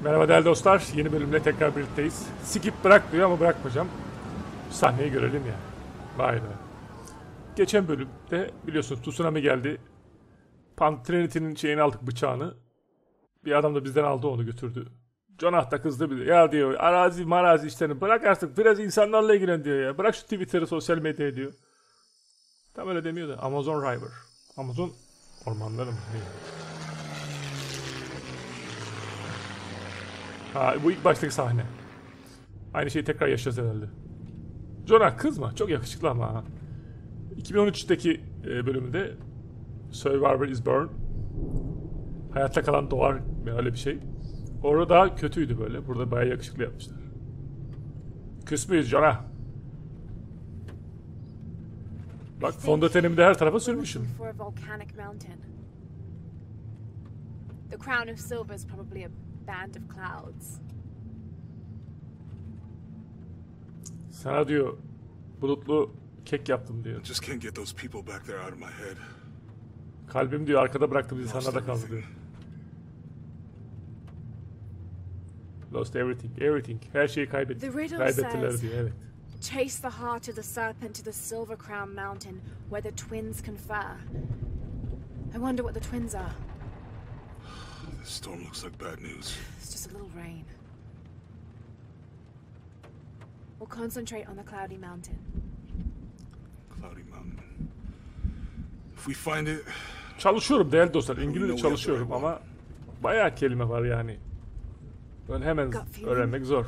Merhaba değerli dostlar, yeni bölümle tekrar birlikteyiz. Skip bırak diyor ama bırakmayacağım. Sahneyi görelim ya. Vay be. Geçen bölümde biliyorsunuz tsunami geldi. Trinity'nin şeyini aldık, bıçağını. Bir adam da bizden aldı, onu götürdü. Jonah da kızdı bize. Ya diyor, arazi marazi işlerini bırak artık, biraz insanlarla ilgilen diyor ya. Bırak şu Twitter'ı, sosyal medyayı diyor. Tam öyle demiyor da. Amazon River. Amazon ormanları mı? Ha, bu ilk baştaki sahne. Aynı şeyi tekrar yaşayacağız herhalde. Jonah kızma. Çok yakışıklı ama ha. 2013'teki bölümünde Survivor is Born. Hayatta kalan doğar, öyle bir şey. Orada daha kötüydü böyle. Burada bayağı yakışıklı yapmışlar. Küs müyüz Jonah? Bak fondötenimi de her tarafa sürmüşüm. The crown of silver is probably a band of clouds. Sana diyor bulutlu kek yaptım diyor. Just can't get those people back there out of my head. Kalbim diyor arkada bıraktım bizi, sana da kaldı diyor. Lost everything, everything. Her şeyi kaybettiler diyor, evet. Chase the heart of the serpent to the Silver Crown Mountain where the twins confer. I wonder what the twins are. This storm looks like bad news. It's just a little rain. We'll concentrate on the Cloudy Mountain. Cloudy Mountain. If we find it... Çalışıyorum değerli dostlar. İngilizce çalışıyorum ama bayağı kelime var yani. Böyle hemen öğrenmek zor.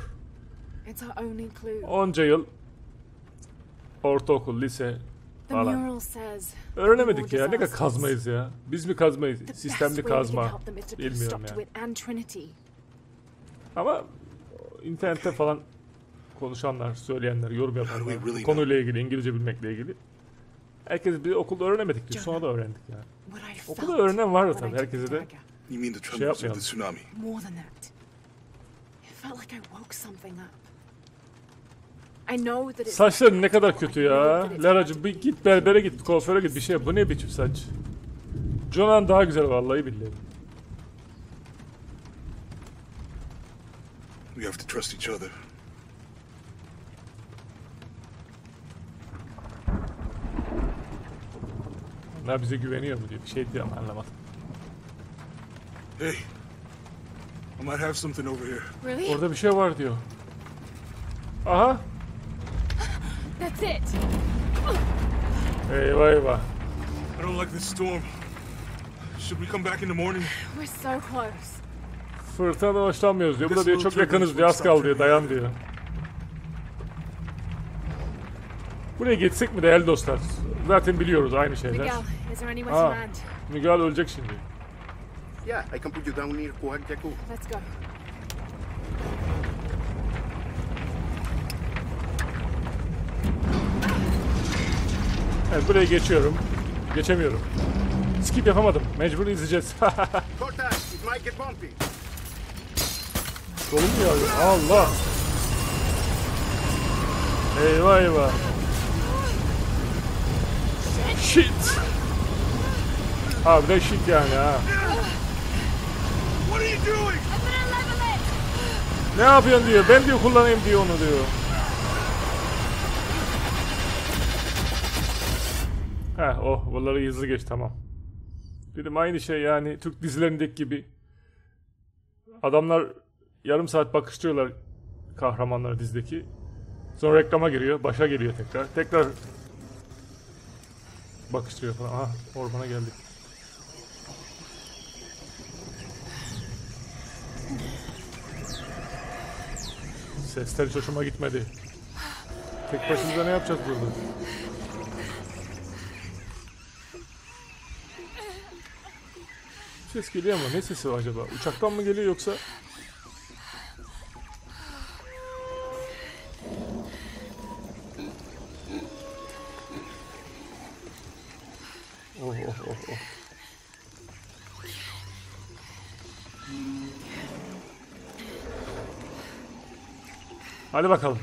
Onca yıl ortaokul, lise falan. Öğrenemedik ya. Ne kadar kazmayız ya. Biz mi kazmayız? Sistemli kazma. Bilmiyorum yani. Ama internette falan konuşanlar, söyleyenler, yorum yapanlar, konuyla ilgili, İngilizce bilmekle ilgili. Herkes bir okulda öğrenemedik diyor. Sonra da öğrendik yani. Okulda öğrenen var da tabii. Herkese de şey yapmayalım. Saçların ne kadar kötü ya. Laracığım bir git berbere git, kuaföre git, bir şey yap. Bu ne biçim saç? Jonah'ın daha güzel vallahi billahi. We have to trust each other. Onlar bize güveniyor mu diye bir şey diyor ama anlamadım. Hey, I might have something over here. Really? Orada bir şey var diyor. Aha. That's it. Eyvah eyvah. I don't like this storm. Should we come back in the morning? We're so close. Fırtınadan hoşlanmıyoruz diyor. Bu da diyor çok yakınız diyor. Az kaldı diyor. Dayan diyor. Buraya geçsek mi değerli dostlar? Zaten biliyoruz aynı şeyler. Miguel, is there anywhere to land? Miguel ölecek şimdi. Yeah, I can put you down near Coajaco. Let's go. Evet, buraya geçiyorum. Geçemiyorum. Skip yapamadım. Mecbur izleyeceğiz. Corta, it might get bumpy. Kolum mu yağıyor? Allah! Eyvah eyvah. Shit! Abi de shit yani ha. What are you doing? Ne yapıyorsun diyor. Ben diyor kullanayım diyor onu diyor. Heh oh, bunları hızlı geç, tamam. Dedim aynı şey yani Türk dizilerindeki gibi. Adamlar yarım saat bakıştırıyorlar kahramanlar dizideki. Sonra reklama giriyor, başa geliyor tekrar. Tekrar bakıştırıyor falan. Aha, ormana geldik. Sesler hiç hoşuma gitmedi. Tek başımıza ne yapacağız burada? Ses geliyor ama ne sesi var acaba? Uçaktan mı geliyor yoksa? Oh oh oh oh. Hadi bakalım.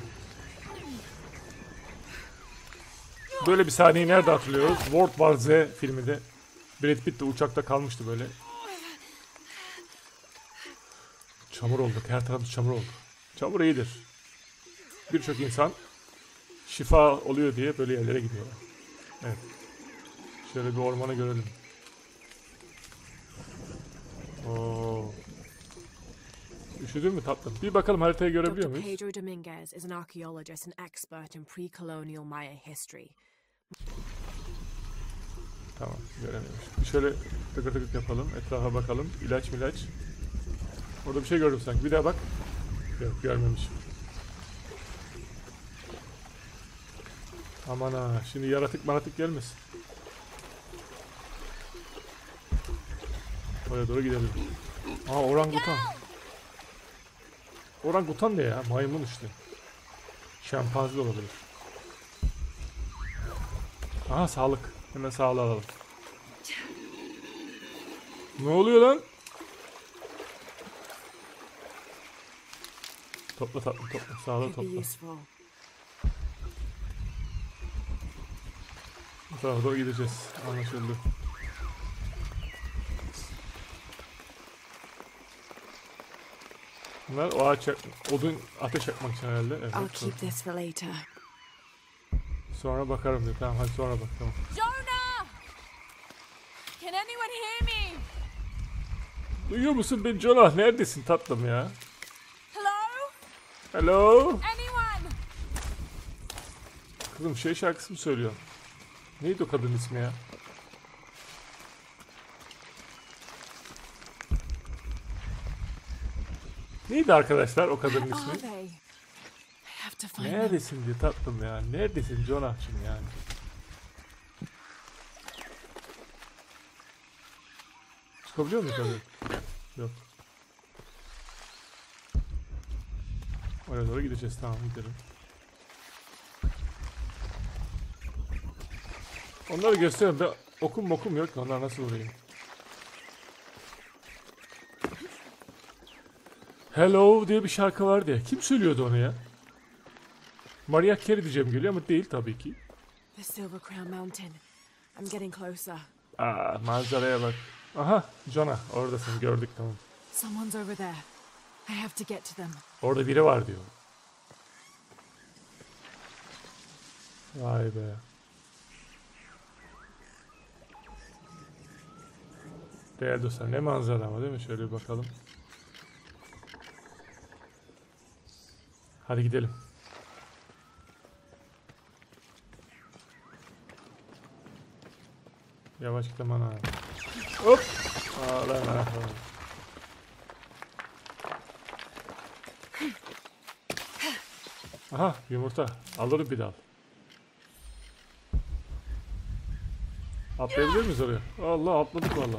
Böyle bir sahneyi nerede hatırlıyoruz? World War Z filminde Brad Pitt de uçakta kalmıştı böyle. Çamur olduk. Her tarafımız çamur oldu. Çamur iyidir. Birçok insan şifa oluyor diye böyle yerlere gidiyorlar. Evet. Şöyle bir ormanı görelim. Oo. Üşüdün mü tatlım? Bir bakalım haritayı görebiliyor Dr. muyuz? Pedro Dominguez is an archaeologist and expert in pre-colonial Maya history. Tamam, göremiyormuş. Şöyle tıkır tıkır yapalım. Etrafa bakalım. İlaç milaç. Orada bir şey gördüm sanki. Bir daha bak. Yok, görmemişim. Aman ha. Şimdi yaratık manatık gelmesin. Oraya doğru gidelim. Aa, orangutan. Orangutan ne ya? Maymun işte. Şempanze de olabilir. Aha, sağlık. Hemen sağlığı alalım. Ne oluyor lan? Topla tatlım, topla. Sağlığı Could be topla. useful. Bu tarafa doğru gideceğiz. Anlaşıldı. Bunlar o ağaç odun ateş yakmak için herhalde. Evet. I'll keep this for later. Sonra bakarım diyor. Tamam, hadi sonra bak, tamam. Jonah! Can anyone hear me? Duyuyor musun beni Jonah? Neredesin tatlım ya? Hello? Hello? Anyone? Kızım şey şarkısı mı söylüyor? Neydi o kadın ismi ya? Neydi arkadaşlar o kadının Where are ismi? they? I have to find them. Neredesin diyor tatlım ya. Neredesin Jonah'cığım yani? Çıkabiliyor muyuz abi? Yok. Oraya doğru gideceğiz, tamam gidelim. Onları gösteriyorum. Ben okum yok ki, onlar nasıl vurayım? Hello diye bir şarkı vardı ya. Kim söylüyordu onu ya? Mariah Carey diyeceğim geliyor ama değil tabii ki. The Silver Crown Mountain. I'm getting closer. Aa, manzaraya bak. Aha, Jonah oradasın, gördük, tamam. Someone's over there. I have to get to them. Orada biri var diyor. Vay be. Değerli dostlar, ne manzara ama değil mi? Şöyle bir bakalım. Hadi gidelim. Yavaş git aman ha. Hop. Aa, lan, lan. Aha, yumurta. Alırım bir dal. Atlayabilir miyiz oraya? Allah, atladık valla.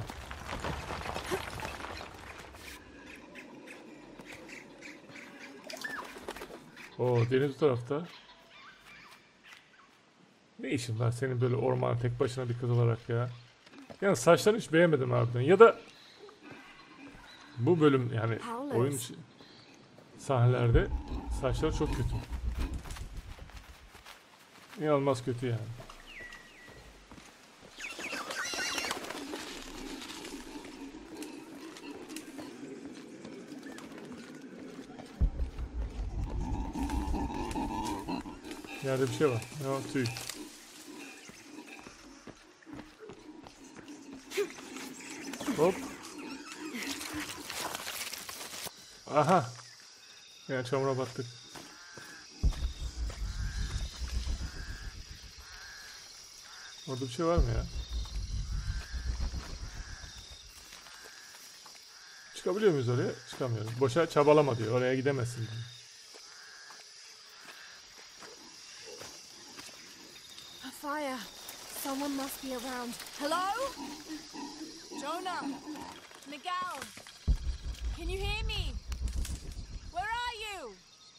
Oo, deniz bu tarafta. Ne işin var senin böyle ormana tek başına bir kız olarak ya? Yani saçlarını hiç beğenmedim harbiden. Ya da bu bölüm yani oyun sahnelerde saçları çok kötü. İnanılmaz kötü yani. Yerde bir şey var. Ne o? Tüy. Hop. Aha. Yani çamura battık. Orada bir şey var mı ya? Çıkabiliyor muyuz oraya? Çıkamıyoruz. Boşa çabalama diyor. Oraya gidemezsin diyor. A fire. Someone must be around. Hello? Jonah? Miguel? Can you hear me? Where are you?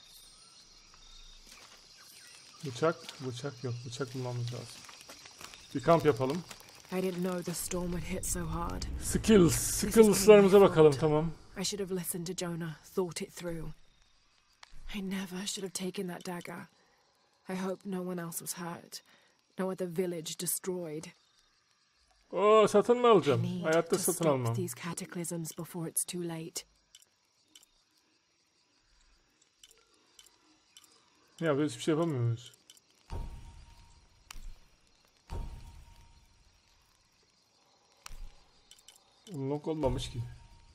Bıçak yok. Bıçak bulmamız lazım. Bir kamp yapalım. I didn't know the storm would hit so hard. Skills'larımıza bakalım, tamam. I should have listened to Jonah, thought it through. I never should have taken that dagger. I hope no one else was hurt. No other village destroyed. Oo, satın mı I alacağım? need Hayatta to satın stop almam. these cataclysms before it's too late. Ne yapıyoruz? Hiçbir şey yapamıyor muyuz? Unlock olmamış ki.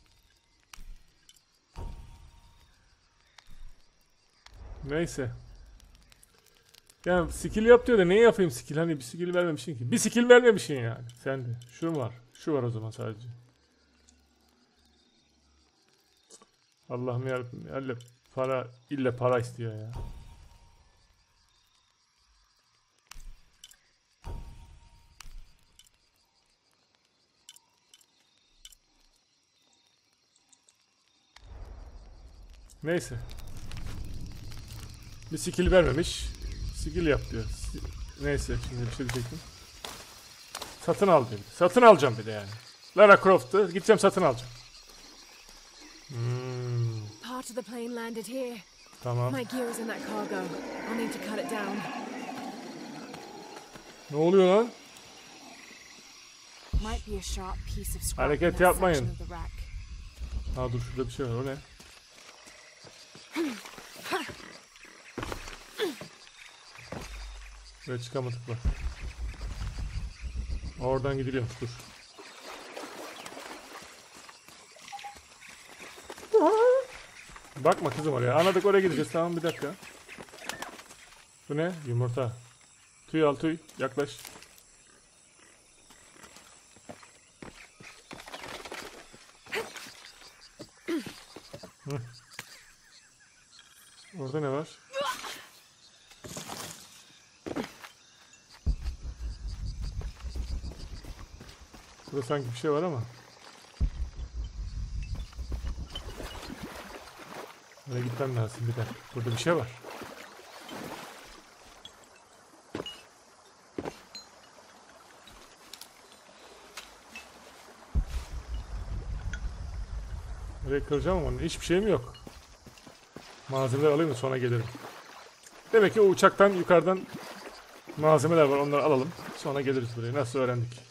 Neyse. Yani skill yap diyor da ne yapayım skill? Hani bir skill vermemişsin ki. Bir skill vermemişsin yani. Sen de. Şu var. Şu var o zaman sadece. Allah'ım yarabbim. İlle para istiyor ya. Neyse. Bir skill vermemiş. Skill yap diyor. Neyse şimdi bir şey diyecektim. Satın al dedi. Satın alacağım bir de yani. Lara Croft'u gideceğim satın alacağım. Part of the plane landed here. Tamam. My gear is in that cargo. I'll need to cut it down. Ne oluyor lan? Might be a sharp piece of scrap Hareket in that yapmayın. section of the rack. Ha dur şurada bir şey var. O ne? Buraya çıkamadık bak. Oradan gidiliyormuş dur. Bakma kızım oraya. Anladık oraya gideceğiz. Tamam bir dakika. Bu ne? Yumurta. Tüy al tüy. Yaklaş. Hı. Orada ne var? Burada sanki bir şey var ama. Oraya gitmem lazım bir dakika. Burada bir şey var. Oraya kıracağım ama onun hiçbir şeyim yok. Malzemeler alayım da sonra gelirim. Demek ki o uçaktan yukarıdan malzemeler var, onları alalım. Sonra geliriz buraya. Nasıl öğrendik?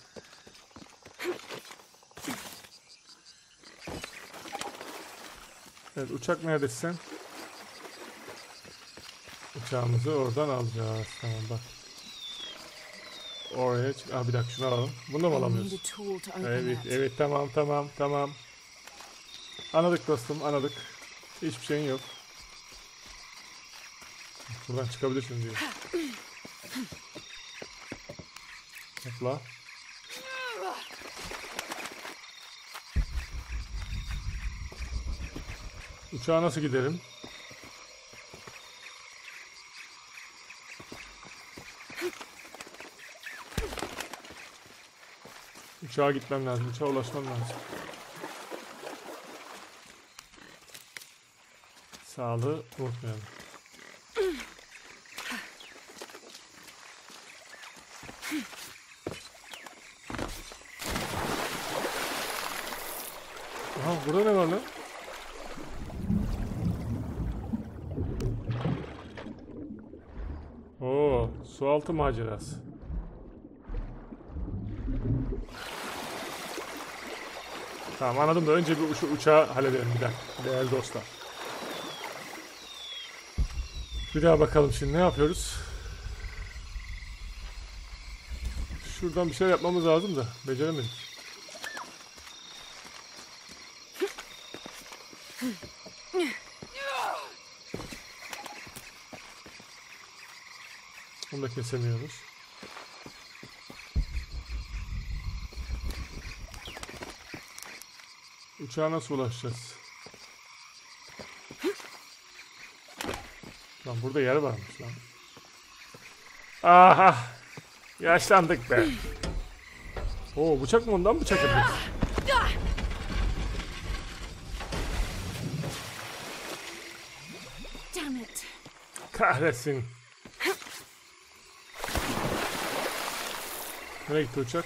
Evet, uçak neredesin sen? Uçağımızı oradan alacağız. Tamam bak. Oraya çık. Bir dakika şunu alalım. Bunu da mı I need alamıyoruz? a tool to open Evet, it. evet tamam. Anladık dostum, anladık. Hiçbir şeyin yok. Buradan çıkabilirsin diyor. Hopla. Uçağa nasıl giderim? Uçağa gitmem lazım. Uçağa ulaşmam lazım. Sağlığı unutmayalım. Aha burada ne var lan? Oo, sualtı macerası. Tamam anladım da önce bir şu uçağı halledelim bir dakika değerli dostlar. Bir daha bakalım şimdi ne yapıyoruz? Şuradan bir şeyler yapmamız lazım da beceremedik. Onu da kesemiyoruz. Uçağa nasıl ulaşacağız? Lan burada yer varmış lan. Aha! Yaşlandık be. Oo bıçak mı ondan bıçak yapıyoruz? Damn it. Kahretsin. Nereye gitti uçak?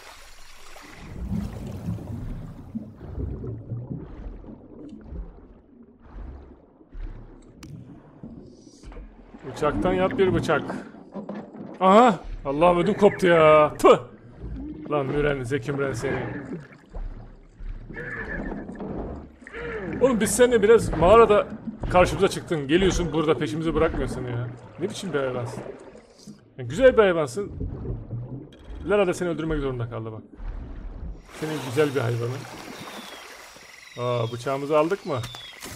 Bıçaktan yap bir bıçak. Aha! Allah'ım ödüm koptu ya. Tüh! Lan Müren, Zeki Müren seni. Oğlum biz seninle biraz mağarada karşımıza çıktın. Geliyorsun burada peşimizi bırakmıyorsun ya. Ne biçim bir hayvansın? Yani güzel bir hayvansın. Lara da seni öldürmek zorunda kaldı bak. Senin güzel bir hayvanın. Aa, bıçağımızı aldık mı?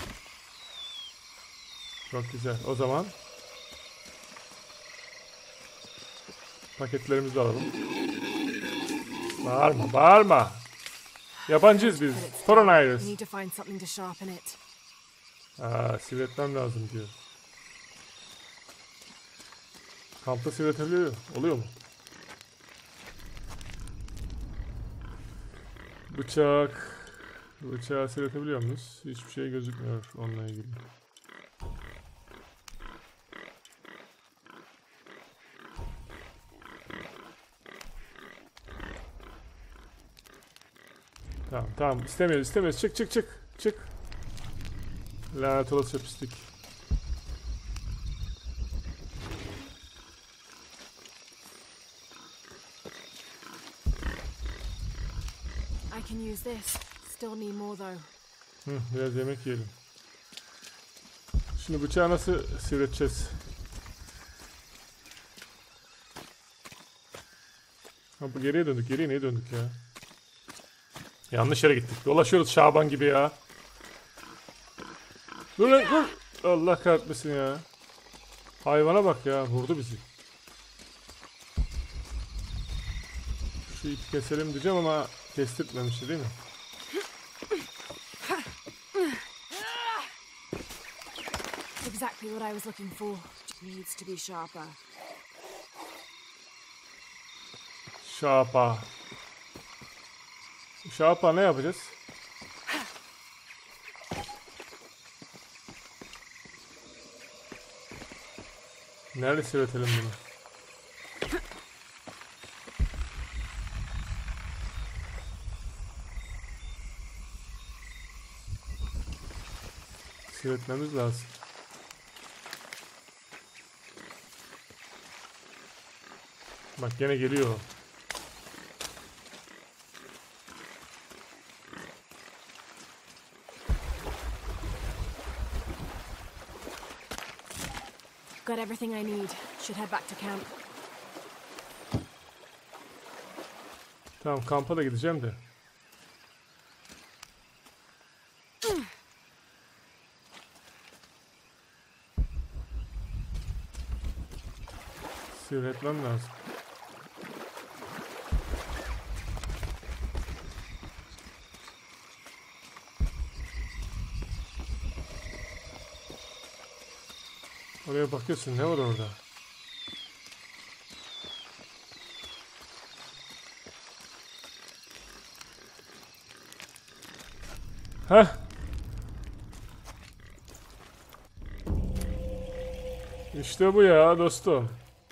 Çok güzel. O zaman paketlerimizi de alalım. Bağırma, bağırma. Yabancıyız biz. Foreigners. We need to find something to sharpen it. Aa, sivretmem lazım diyor. Kampta sivretebiliyor. Oluyor mu? Bıçak. Bıçağı sivretebiliyor muyuz? Hiçbir şey gözükmüyor onunla ilgili. Tamam tamam, istemiyoruz istemiyoruz, çık çık çık çık. Lanet olası pislik. I can use this. Still need more though. Biraz yemek yiyelim. Şimdi bıçağı nasıl sivreteceğiz? Ha, bu geriye döndük. Geriye niye döndük ya? Yanlış yere gittik. Dolaşıyoruz Şaban gibi ya. Dur lan dur. Allah kahretmesin ya. Hayvana bak ya. Vurdu bizi. Şu ipi keselim diyeceğim ama kestirtmemişti değil mi? Exactly what I was looking for. Just needs to be sharper. Şapa. Şapa ne yapacağız? Nerede sivretelim bunu? Sivretmemiz lazım. Bak gene geliyor. Got everything I need. Should head back to camp. Tamam, kampa da gideceğim de. Sivretmem lazım. Oraya bakıyorsun, ne var orada? Heh. İşte bu ya dostum.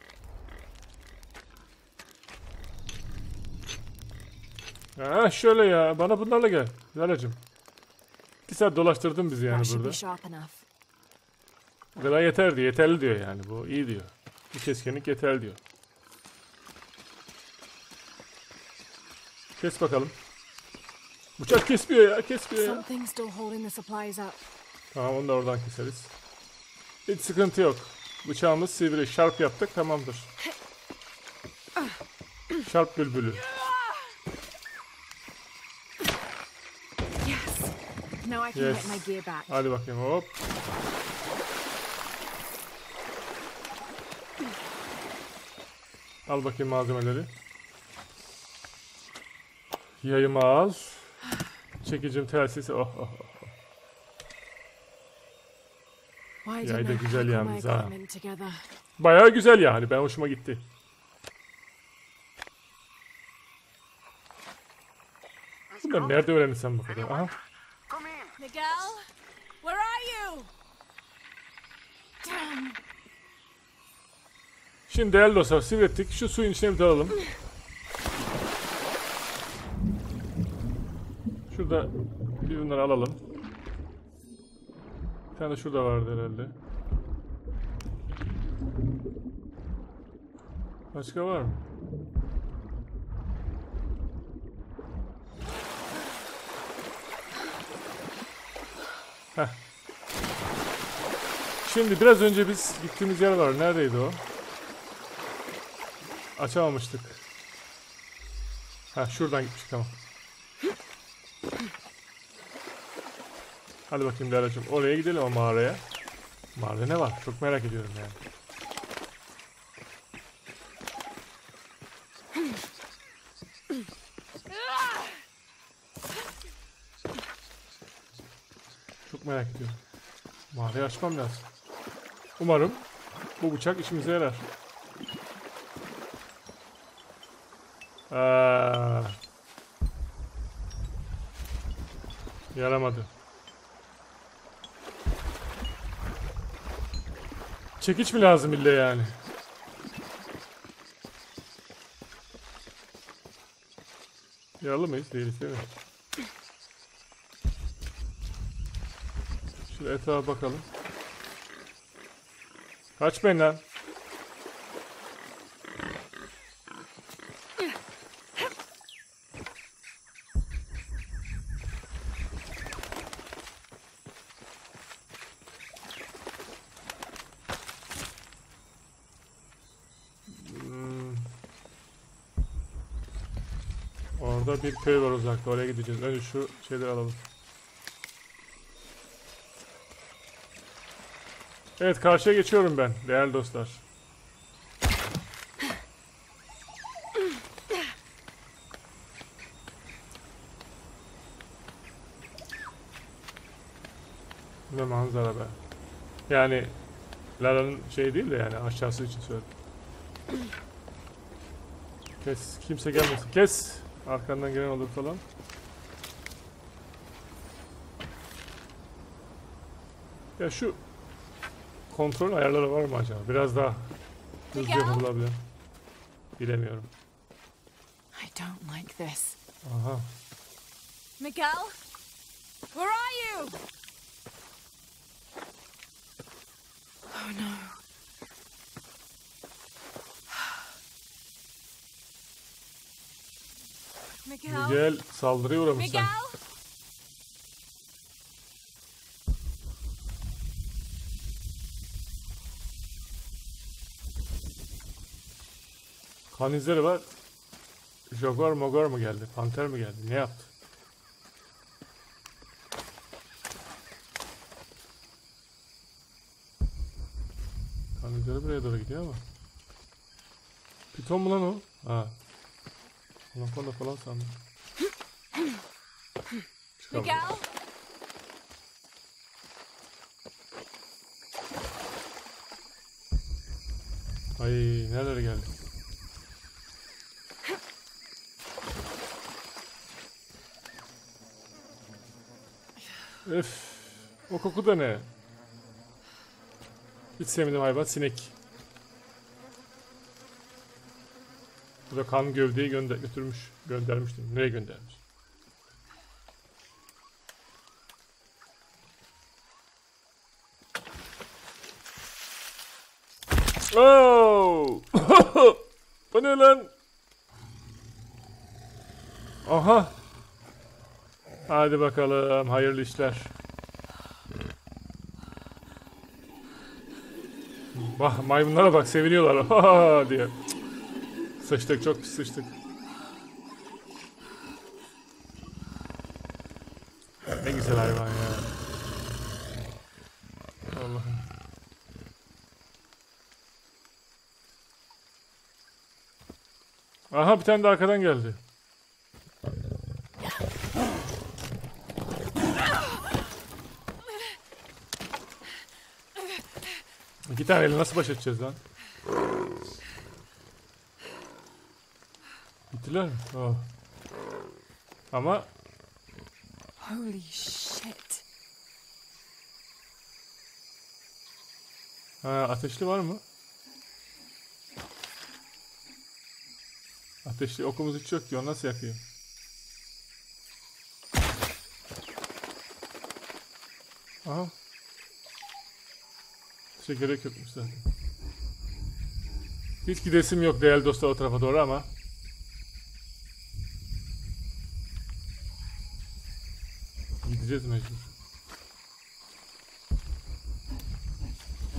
Ha şöyle ya, bana bunlarla gel. Lalacığım. 2 saat dolaştırdın bizi yani That should burada. be sharp enough. Bu kadar yeter diyor, yeterli diyor yani, bu iyi diyor. Bir keskinlik yeterli diyor. Kes bakalım. Bıçak kesmiyor ya, kesmiyor ya. Something's still holding the supplies up. Tamam, onu da oradan keseriz. Hiç sıkıntı yok. Bıçağımız sivri, şarp yaptık, tamamdır. Şarp bülbülü. Yes. Now I can Yes. get my gear back. Hadi bakayım, hop. Al bakayım malzemeleri. Yayımı al. Çekicim, telsiz. Oh oh oh. Why Yeah, didn't de I güzel pack all my yalnız ha. equipment together? Bayağı güzel yani, ben hoşuma gitti. Bunları nerede öğrenirsen bu kadar. Aha. Come in. Miguel, where are you? Damn. Şimdi değerli dostlar, sivrettik. Şu suyun içine bir dalalım. Şurada bir bunları alalım. Bir tane de şurada vardı herhalde. Başka var mı? Heh. Şimdi biraz önce biz gittiğimiz yer var. Neredeydi o? Açamamıştık. Ha, şuradan gitmiştik ama. Hadi bakayım Derya'cığım. Oraya gidelim, o mağaraya. Mağarada ne var? Çok merak ediyorum yani. Çok merak ediyorum. Mağarayı açmam lazım. Umarım bu bıçak işimize yarar. Yaramadı. Çekiç mi lazım ille yani? Yaralı mıyız? Değiliz değil mi? Şöyle etrafa bakalım. Kaçmayın lan. Orada bir köy var uzakta. Oraya gideceğiz. Önce şu şeyleri alalım. Evet, karşıya geçiyorum ben değerli dostlar. Ne manzara be. Yani Lara'nın şey değil de yani aşağısı için söyledim. Kes. Kimse gelmesin. Kes. Arkandan gelen olur falan. Ya şu kontrol ayarları var mı acaba? Biraz daha hızlı yapılabilir. Bilemiyorum. I don't like this. Aha. Miguel? Where are you? Oh no. Miguel? Miguel saldırıya uğramış sen. Miguel? Kan izleri var. Jaguar Mogar mı geldi? Panter mi geldi? Ne yaptı? Kan izleri buraya doğru gidiyor ama. Piton mu lan o? Ha. Anakonda falan sandım. Çıkalım. Miguel? Ay, nerelere geldik? Öf. O koku da ne? Hiç sevmediğim hayvan sinek. Bu da kan gövdeyi götürmüş. Göndermiştim. Nereye göndermiş? Oh! Bu ne lan? Aha. Hadi bakalım, hayırlı işler. Bak, maymunlara bak, seviniyorlar. Ha diye. Sıçtık, çok pis sıçtık. Ne güzel hayvan ya. Allah'ım. Aha, bir tane de arkadan geldi. İki taneyle nasıl baş edeceğiz lan? Gittiler mi? Oh. Ama Holy shit. ha, ateşli var mı? Ateşli okumuz hiç yok ki, o nasıl yakıyor? Aha. Şey gerek yokmuş zaten. Hiç gidesim yok değerli dostlar o tarafa doğru ama. Gideceğiz mecbur.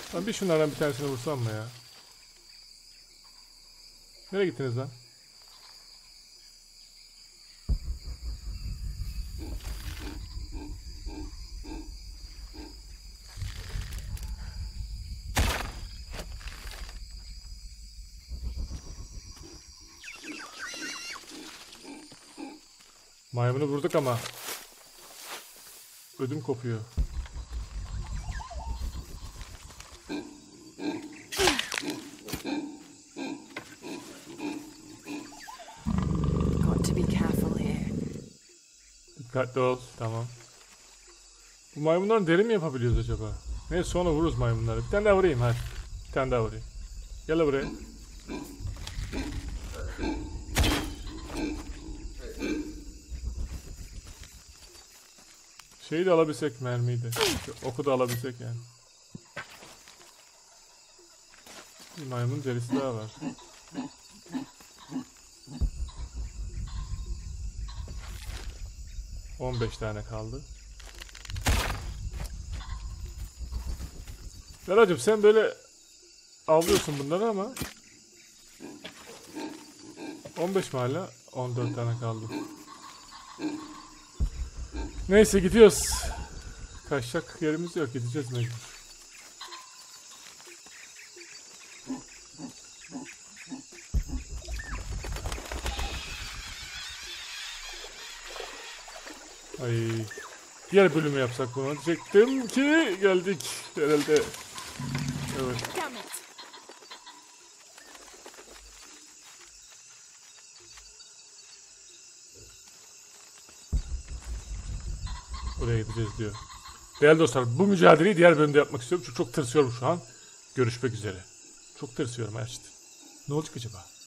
Ben bir şunlardan bir tanesini vursam mı ya? Nereye gittiniz lan? Maymunu vurduk ama ödüm kopuyor. Got to be careful here. Dikkatli ol. Tamam. Bu maymunların deri mi yapabiliyoruz acaba? Neyse sonra vururuz maymunları. Bir tane daha vurayım hadi. Bir tane daha vurayım. Gel buraya. Şeyi de alabilsek, mermiyi de. Şu oku da alabilsek yani. Bir maymun derisi daha var. ...15 tane kaldı. Beracığım sen böyle avlıyorsun bunları ama 15 mi hala? 14 tane kaldı. Neyse gidiyoruz. Kaçacak yerimiz yok, gideceğiz mecbur. Ay, diğer bölümü yapsak bunu diyecektim ki geldik herhalde. Evet. Damn it. Oraya gideceğiz diyor. Değerli dostlar, bu mücadeleyi diğer bölümde yapmak istiyorum çünkü çok tırsıyorum şu an. Görüşmek üzere. Çok tırsıyorum gerçekten. Ne olacak acaba?